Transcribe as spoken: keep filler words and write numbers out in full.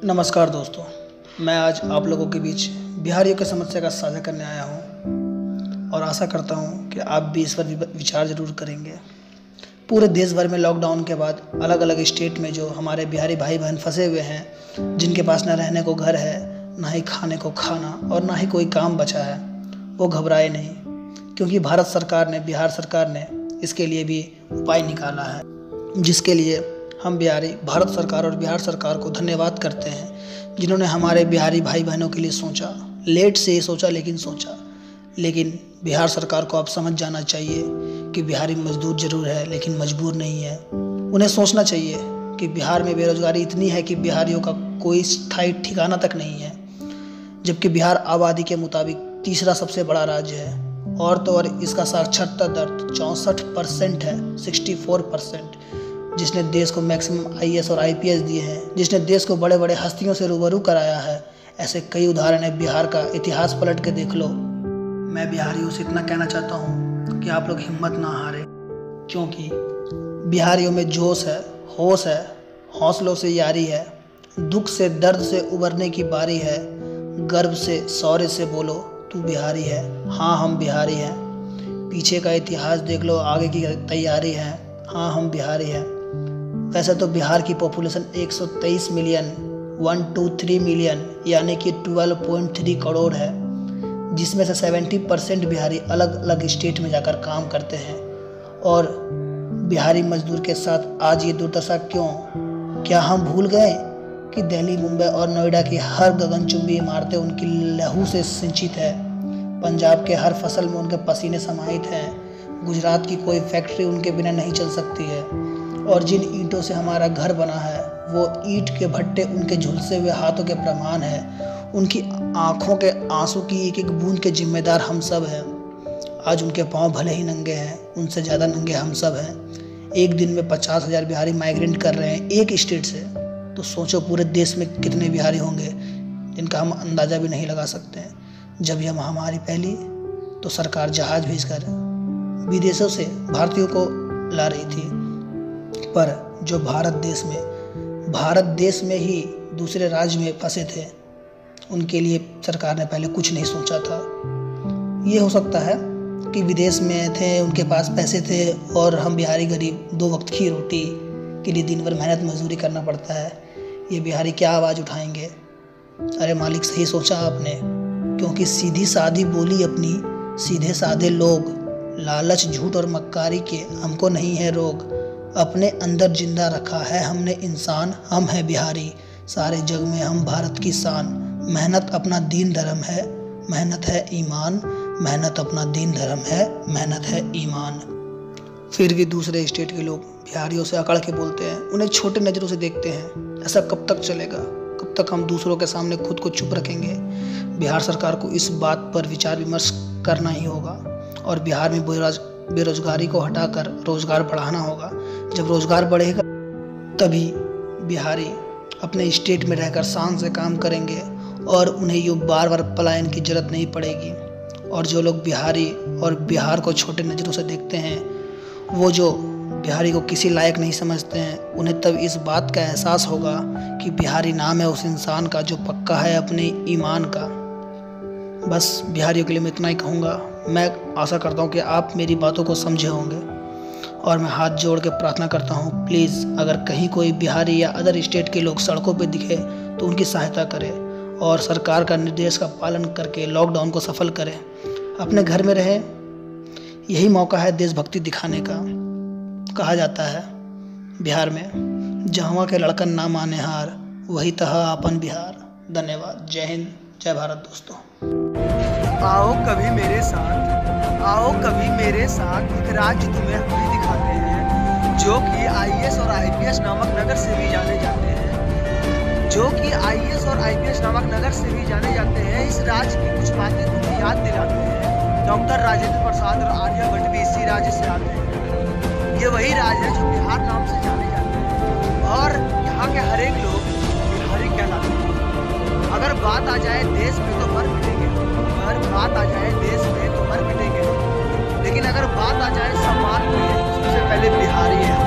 नमस्कार दोस्तों, मैं आज आप लोगों के बीच बिहारियों की समस्या का साझा करने आया हूं और आशा करता हूं कि आप भी इस पर विचार ज़रूर करेंगे। पूरे देश भर में लॉकडाउन के बाद अलग अलग स्टेट में जो हमारे बिहारी भाई बहन फंसे हुए हैं, जिनके पास न रहने को घर है, ना ही खाने को खाना और ना ही कोई काम बचा है, वो घबराए नहीं, क्योंकि भारत सरकार ने बिहार सरकार ने इसके लिए भी उपाय निकाला है, जिसके लिए हम बिहारी भारत सरकार और बिहार सरकार को धन्यवाद करते हैं, जिन्होंने हमारे बिहारी भाई बहनों के लिए सोचा। लेट से ही सोचा लेकिन सोचा। लेकिन बिहार सरकार को अब समझ जाना चाहिए कि बिहारी मजदूर जरूर है लेकिन मजबूर नहीं है। उन्हें सोचना चाहिए कि बिहार में बेरोजगारी इतनी है कि बिहारियों का कोई स्थायी ठिकाना तक नहीं है, जबकि बिहार आबादी के मुताबिक तीसरा सबसे बड़ा राज्य है और तो और इसका साक्षरता दर चौंसठ परसेंट है, सिक्सटी फोर परसेंट, जिसने देश को मैक्सिमम आई ए एस और आई पी एस दिए हैं, जिसने देश को बड़े बड़े हस्तियों से रूबरू कराया है। ऐसे कई उदाहरण है, बिहार का इतिहास पलट के देख लो। मैं बिहारियों से इतना कहना चाहता हूँ कि आप लोग हिम्मत ना हारें, क्योंकि बिहारियों में जोश है, होश है, हौसलों से यारी है, दुख से दर्द से उबरने की बारी है, गर्व से शौर्य से बोलो तू बिहारी है। हाँ, हम बिहारी हैं। पीछे का इतिहास देख लो, आगे की तैयारी है। हाँ, हम बिहारी हैं। वैसे तो बिहार की पॉपुलेशन एक सौ तेईस million one two three million यानी कि बारह पॉइंट तीन करोड़ है, जिसमें से सत्तर परसेंट बिहारी अलग अलग स्टेट में जाकर काम करते हैं। और बिहारी मजदूर के साथ आज ये दुर्दशा क्यों? क्या हम भूल गए कि दिल्ली, मुंबई और नोएडा की हर गगनचुंबी इमारतें उनकी लहू से सिंचित है, पंजाब के हर फसल में उनके पसीने समाहित हैं, गुजरात की कोई फैक्ट्री उनके बिना नहीं चल सकती है, और जिन ईंटों से हमारा घर बना है वो ईंट के भट्टे उनके झुलसे हुए हाथों के प्रमाण है। उनकी आंखों के आंसू की एक एक बूंद के जिम्मेदार हम सब हैं। आज उनके पांव भले ही नंगे हैं, उनसे ज़्यादा नंगे हम सब हैं। एक दिन में पचास हज़ार बिहारी माइग्रेंट कर रहे हैं एक स्टेट से, तो सोचो पूरे देश में कितने बिहारी होंगे जिनका हम अंदाज़ा भी नहीं लगा सकते हैं। जब यह महामारी फैली तो सरकार जहाज़ भेजकर विदेशों से भारतीयों को ला रही थी, पर जो भारत देश में भारत देश में ही दूसरे राज्य में फंसे थे, उनके लिए सरकार ने पहले कुछ नहीं सोचा था। ये हो सकता है कि विदेश में थे, उनके पास पैसे थे, और हम बिहारी गरीब दो वक्त की रोटी के लिए दिन भर मेहनत मजदूरी करना पड़ता है। ये बिहारी क्या आवाज़ उठाएंगे? अरे मालिक, सही सोचा आपने, क्योंकि सीधी सादी बोली अपनी, सीधे साधे लोग, लालच झूठ और मक्कारी के हमको नहीं है रोग। अपने अंदर जिंदा रखा है हमने इंसान, हम है बिहारी, सारे जग में हम भारत की शान। मेहनत अपना दीन धर्म है, मेहनत है ईमान, मेहनत अपना दीन धर्म है, मेहनत है ईमान। फिर भी दूसरे स्टेट के लोग बिहारियों से अकड़ के बोलते हैं, उन्हें छोटे नज़रों से देखते हैं। ऐसा कब तक चलेगा? कब तक हम दूसरों के सामने खुद को चुप रखेंगे? बिहार सरकार को इस बात पर विचार विमर्श करना ही होगा और बिहार में बेरोज बेरोजगारी को हटाकर रोजगार बढ़ाना होगा। जब रोजगार बढ़ेगा तभी बिहारी अपने स्टेट में रहकर शान से काम करेंगे और उन्हें यूँ बार बार पलायन की जरूरत नहीं पड़ेगी। और जो लोग बिहारी और बिहार को छोटे नज़रों से देखते हैं, वो जो बिहारी को किसी लायक नहीं समझते हैं, उन्हें तब इस बात का एहसास होगा कि बिहारी नाम है उस इंसान का जो पक्का है अपने ईमान का। बस बिहारियों के लिए मैं इतना ही कहूँगा। मैं आशा करता हूँ कि आप मेरी बातों को समझे होंगे, और मैं हाथ जोड़ के प्रार्थना करता हूँ, प्लीज़ अगर कहीं कोई बिहारी या अदर स्टेट के लोग सड़कों पे दिखे तो उनकी सहायता करें और सरकार का निर्देश का पालन करके लॉकडाउन को सफल करें। अपने घर में रहें, यही मौका है देशभक्ति दिखाने का। कहा जाता है बिहार में, जहाँ के लड़कन ना माने हार, वही तहा आपन बिहार। धन्यवाद। जय हिंद, जय भारत दोस्तों। आओ कभी मेरे साथ, आओ कभी मेरे साथ एक राज्य तुम्हें हम भी दिखाते हैं, जो कि आई ए एस और आई पी एस नामक नगर से भी जाने जाते हैं जो कि आई ए एस और आई पी एस नामक नगर से भी जाने जाते हैं। इस राज्य की कुछ बातें तुम्हें याद दिलाते हैं। डॉक्टर राजेंद्र प्रसाद और आर्यभट्ट भी इसी राज्य से आते हैं। ये वही राज्य है जो बिहार नाम से जाने जाते हैं, और यहाँ के हर एक लोग बिहारी कहलाते हैं। अगर बात आ जाए देश में तो मर मिटेंगे, अगर बात आ जाए देश में तो मर मिटेंगे, लेकिन अगर बात आ जाए सम्मान में, सबसे पहले बिहारी है।